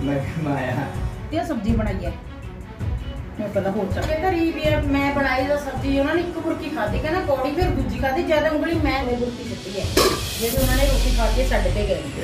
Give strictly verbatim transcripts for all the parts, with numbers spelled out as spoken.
मैं आया ਤੇ ਸਬਜ਼ੀ ਬਣਾਈ ਹੈ मैं पता हो सके घरी भी मैं बनाई दा सब्जी उन्होंने एक बुरकी खाधी कहना कौड़ी फिर दूजी खाधी ज्यादा उंगली मैं दे बुरकी सुट्टी है जैसे उन्होंने रोटी खा के छड्ड के गए।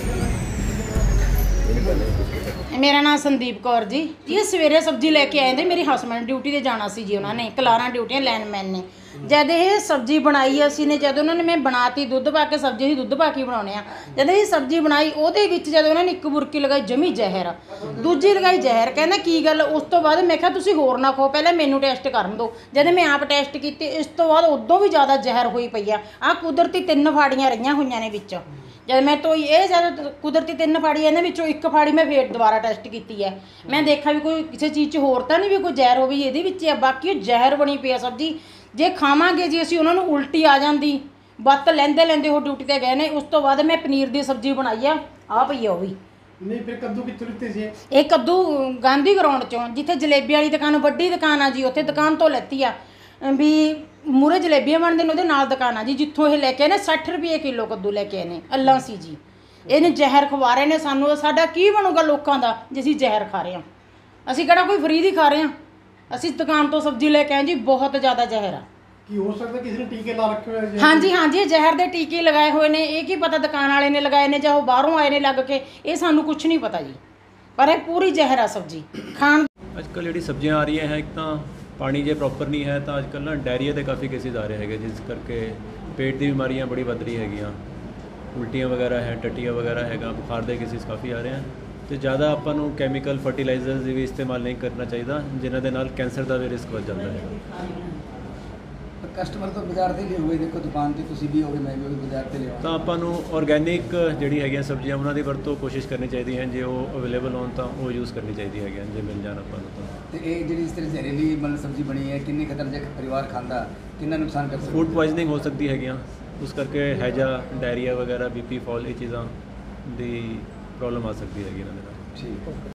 मेरा नाम संदीप कौर जी जी सवेरे सब्जी लेके आए थे मेरे हसबैंड ड्यूटी ते जाना सी जी उन्होंने कलारा ड्यूटियां लैनमैन ने जद ये सब्जी बनाई असी ने जब उन्होंने मैं बनाती दुद्ध पा के सब्जी अं दुद्ध पा के बनाने जब ये सब्जी बनाई वो जब उन्होंने एक बुरकी लगाई जमी जहर दूजी लगाई जहर कहना की गल उस तो बाद मैं तुसीं होर ना खाओ पहले मैनू टेस्ट करन दो जब मैं आप टेस्ट की इस तो बाद उदों भी ज़्यादा जहर हुई पई आ आ कुदरती तीन फाड़ियाँ रही हुई ने विच जब मैं तो ये जब कुदरती तीन फाड़ी इन्होंने विचों एक फाड़ी मैं फिर दोबारा टेस्ट की है मैं देखा भी कोई किसी चीज़ च होर तो नहीं भी कोई जहर हो भी ये बाकी जहर बनी पई सब्जी जे खावांगे जी असीं उन्होंने उल्टी आ जाती बत्त लेंदे लेंदे वो ड्यूटी ते गए ने उस तो बाद मैं पनीर की सब्जी बनाई है आ पई है वो भी नहीं फिर कद्दू कित्थों लित्ते सी ये कद्दू गांधी ग्राउंड चों जिथे जलेबी वाली दुकान वड्डी दुकान आ जी उत्थे दुकान तो लैती आ भी मूहरे जलेबियां बनदे ने उहदे नाल दुकान आ जी जिथों ये लैके आए ने सठ रुपये किलो कद्दू लैके आए ने अल्लाह सी जी इहने जहर खवा रहे ने सानू साडा की बनूगा लोकां दा जे असीं जहर खा रहे हां असीं किहड़ा कोई फ्री दी खा रहे हां असीं दुकान तो सब्जी लैके आए जी बहुत ज़्यादा जहर आ की हो सकता किसी ने टीके ला रखे हुए हाँ जी हाँ जी जहर के टीके लगाए हुए ने ये की पता दुकान वाले ने लगाए ने जां बाहरों आए ने लग के ये सानू कुछ नहीं पता जी पर ये पूरी जहर आ सब्जी खाण अजकल जी सब्जियां आ रही हैं एक तो पानी जे प्रॉपर नहीं है तो अजकल ना डायरिया के काफ़ी केसिस आ रहे हैं जिस करके पेट की बीमारियां बड़ी वध रही हैगियां उल्टियां वगैरह है टट्टियां वगैरह हैगा बुखार के केसिस काफ़ी आ रहे हैं तो ज़्यादा ਆਪਾਂ ਨੂੰ ਕੈਮੀਕਲ ਫਰਟੀਲਾਈਜ਼ਰਸ भी इस्तेमाल नहीं करना चाहिए जिन्हां दे नाल कैंसर का भी रिस्क वध जाता है। कस्टमर तो बाजार से ले हुए देखो दुकान से तुसी भी होगे मैं भी होगे बाजार से ले ਤਾਂ ਆਪਾਂ ਨੂੰ ਆਰਗੈਨਿਕ ਜਿਹੜੀ ਹੈਗੀਆਂ ਸਬਜ਼ੀਆਂ ਉਹਨਾਂ ਦੀ ਵਰਤੋਂ ਕੋਸ਼ਿਸ਼ ਕਰਨੀ ਚਾਹੀਦੀ ਹੈ ਜੇ ਉਹ ਅਵੇਲੇਬਲ ਹੋਣ ਤਾਂ ਉਹ ਯੂਜ਼ ਕਰਨੀ ਚਾਹੀਦੀ ਹੈਗੀਆਂ ਜੇ ਮਿਲ ਜਾਣ ਆਪਾਂ ਨੂੰ ਤਾਂ ਤੇ ਇਹ ਜਿਹੜੀ ਇਸ ਤਰ੍ਹਾਂ ਜ਼ਹਿਰੀਲੀ ਮਤਲਬ ਸਬਜ਼ੀ ਬਣੀ ਹੈ ਕਿੰਨੇ ਖਤਰਨਾਕ ਪਰਿਵਾਰ ਖਾਂਦਾ ਕਿੰਨਾ ਨੁਕਸਾਨ ਕਰ ਸਕਦੀ ਫੂਡ ਪੋਇਜ਼ਨਿੰਗ ਹੋ ਸਕਦੀ ਹੈਗੀਆਂ ਉਸ ਕਰਕੇ ਹੈਜਾ ਡਾਇਰੀਆ ਵਗੈਰਾ ਬੀਪੀ ਫਾਲ ਇਹ ਚੀਜ਼ਾਂ ਦੀ ਪ੍ਰੋਬਲਮ ਆ ਸਕਦੀ ਹੈਗੀ ਇਹਨਾਂ ਦੇ ਨਾਲ। ਠੀਕ